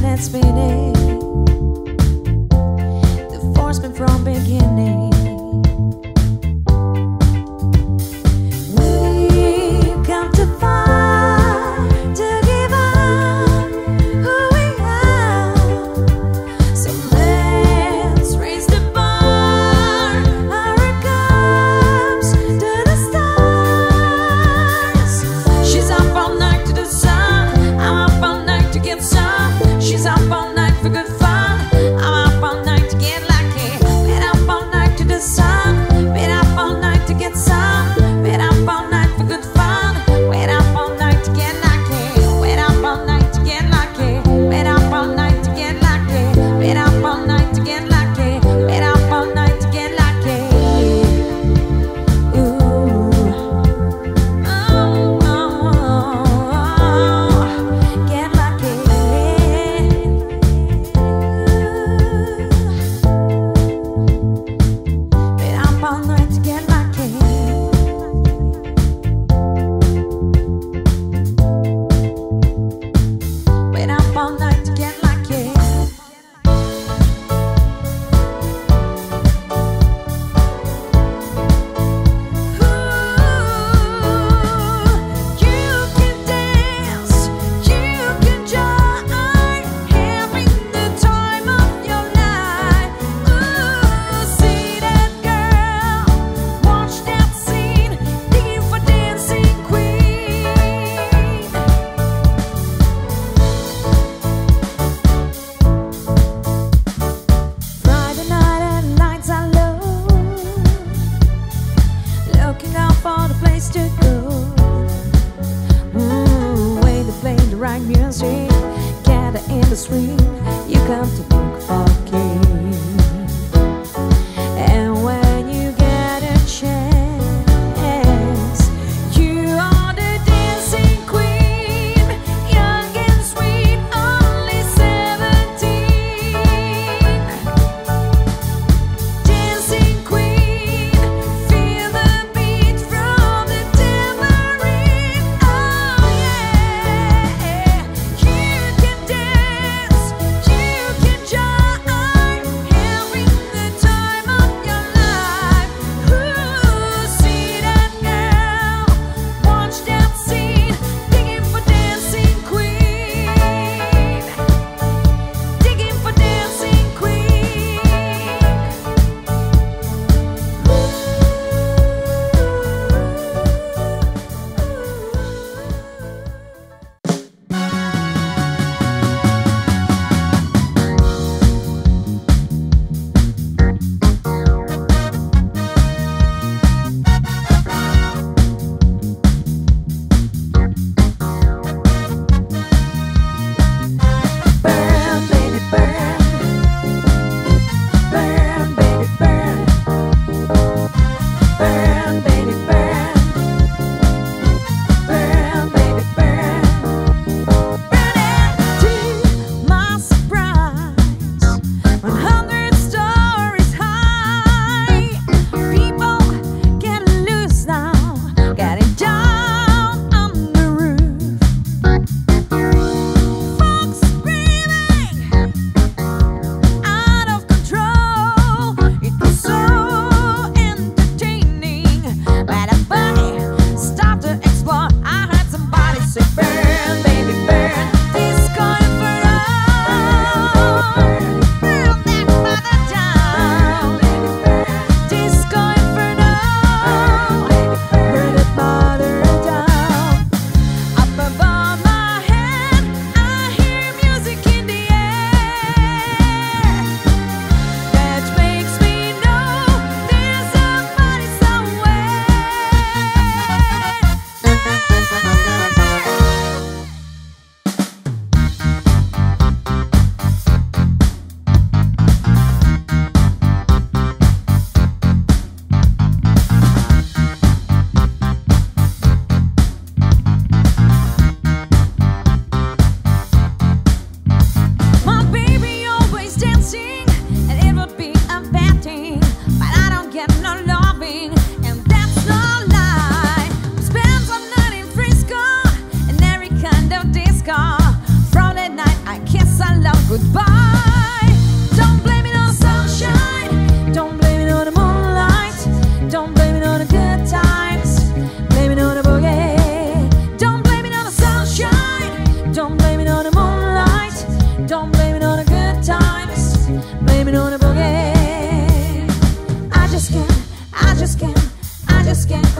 head spinning. The force been from beginning. We come to fight, to give up who we are. So let's raise the bar. Our comes to the stars. She's up all night to the sun. I'm up all night to get some. She's up all night for good fun. I'm up all night to get lucky. Been up all night to the sun. Been up all night to get some. Been up all night for good fun. Been up all night to get lucky. Been up all night to get lucky. Been up all night to get lucky. Been up all night to get lucky. Been up all night to get lucky. Ooh. Oh, oh, oh. Get lucky. Been up all night to get lucky. Been up all night to get lucky. You can dance, you can joy, having the time of your life. See that girl, watch that scene, digging for dancing queen. Friday night and lights are low, looking out for the place to go. When they play the right music, gather in the swing. You come to look for a king. And when you get a chance, you are the dancing queen, young and sweet, only 17. Dancing queen, feel the beat from the tambourine. Oh yeah, you can dance, you can joy,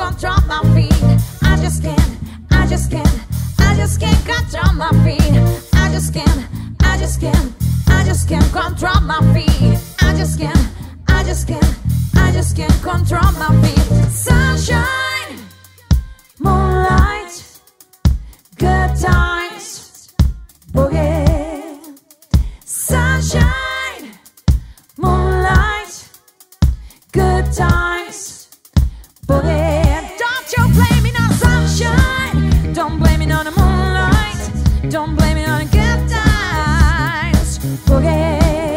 control my feet. I just can't control my feet. I just can't control my feet. I just can't control my feet. Sunshine, moonlight, good times, boogie. Sunshine, moonlight, good times, boogie. Don't you blame me on sunshine, don't blame me on the moonlight, don't blame me on the good times, boogie.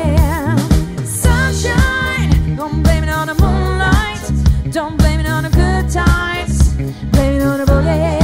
Sunshine, don't blame it on the moonlight, don't blame it on the good times, blame it on the boogie.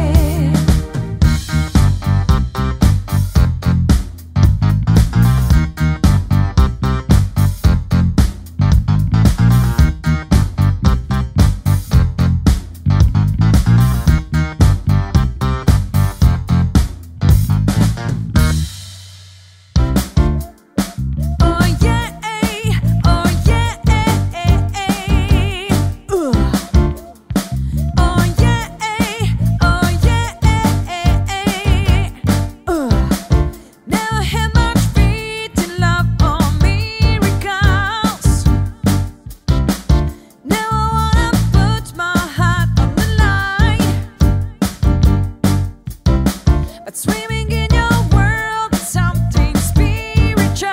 Swimming in your world is something spiritual.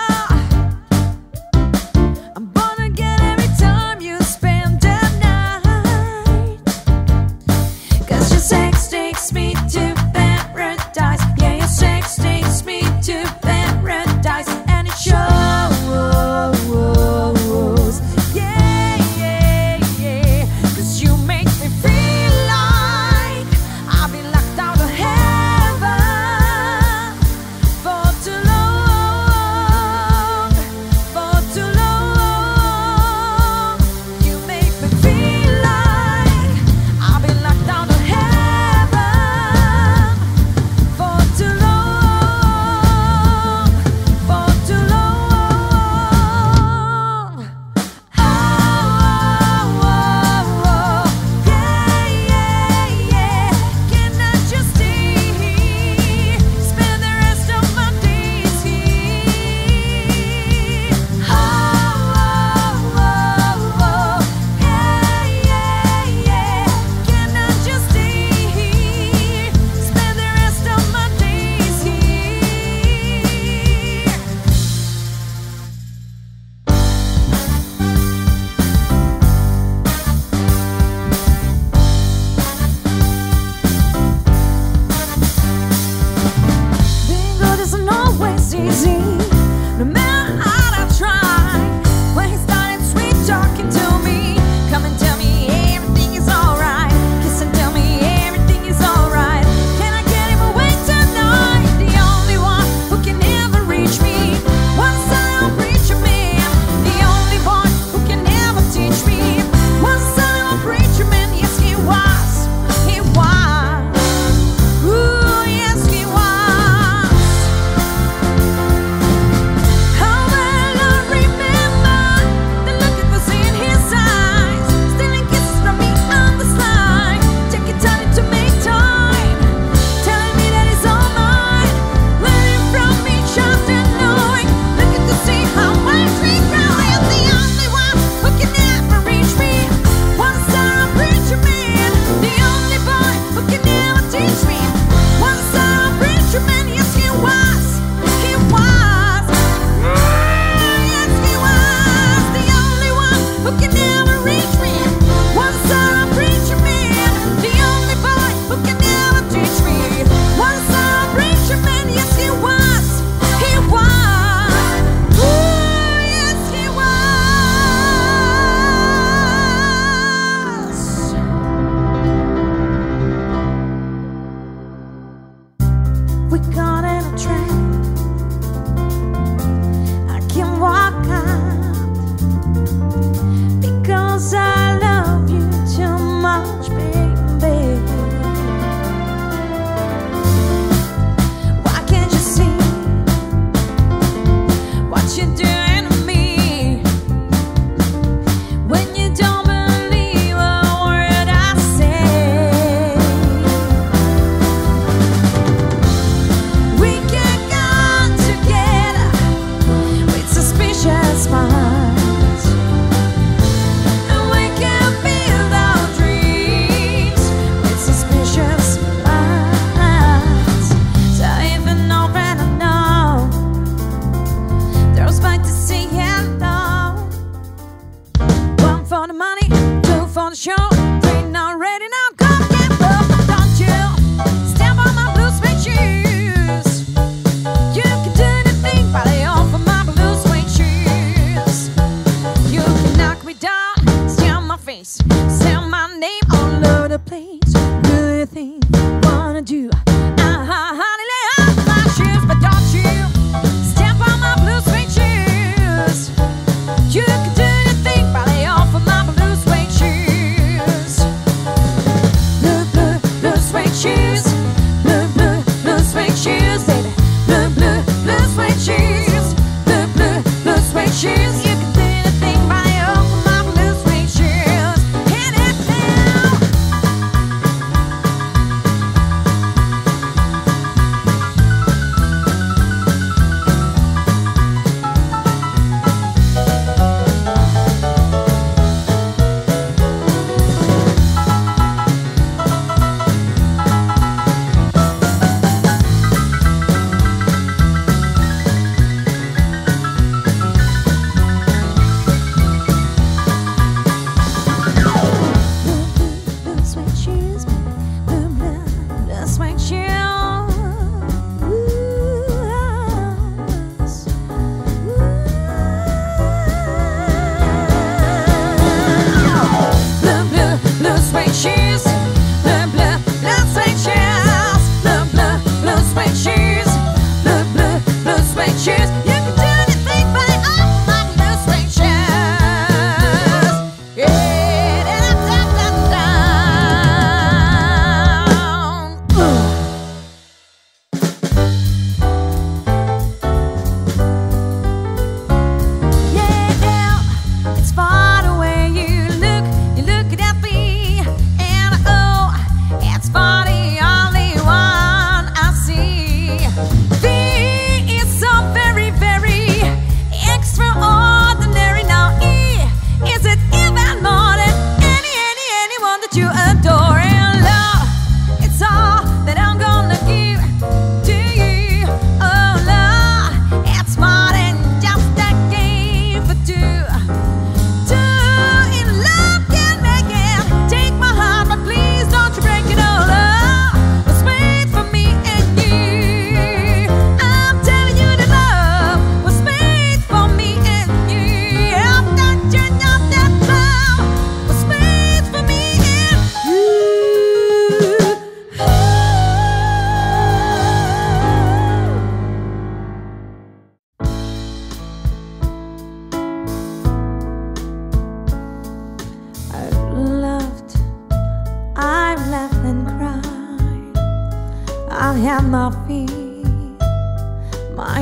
I'm born again every time you spend the night. 'Cause your sex takes me to paradise. Yeah, your sex takes me to paradise. And it shows. Yeah, yeah, yeah. 'Cause you make me feel like I've been locked out of heaven. Easy, no matter how I try. When he started sweet talking to me, come and tell me everything is alright. Kiss and tell me everything is alright. Can I get him away tonight? The only one who can ever reach me. One silent preacher man, the only one who can ever teach me. One silent preacher man, yes he was, he was. Ooh, yes he was.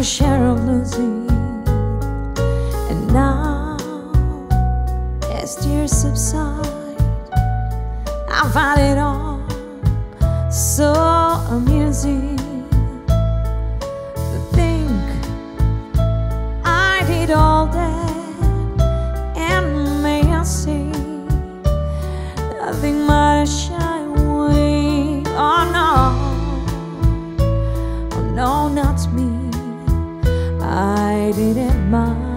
my share of losing. And now, as tears subside, I find it all so amusing to think I did all that, and may I say nothing might shine away. Oh no, oh no, not me. I didn't mind.